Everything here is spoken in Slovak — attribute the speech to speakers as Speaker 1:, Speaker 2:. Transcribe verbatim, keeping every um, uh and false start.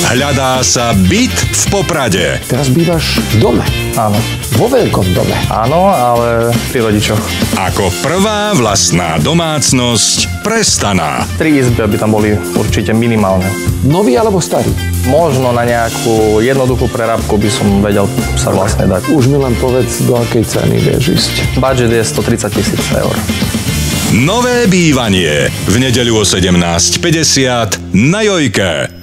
Speaker 1: Hľadá sa byt v Poprade.
Speaker 2: Teraz bývaš v dome.
Speaker 3: Áno.
Speaker 2: Vo veľkom dome.
Speaker 3: Áno, ale pri rodičoch.
Speaker 1: Ako prvá vlastná domácnosť Prestaná.
Speaker 3: Tri izby, aby tam boli určite minimálne.
Speaker 2: Nový alebo starý?
Speaker 3: Možno na nejakú jednoduchú prerábku by som vedel sa vlastne dať.
Speaker 2: Už mi len povedz, do akej ceny vieš ísť.
Speaker 3: Budget je stotridsať tisíc eur.
Speaker 1: Nové bývanie v nedeľu o sedemnásť päťdesiat na Jojke.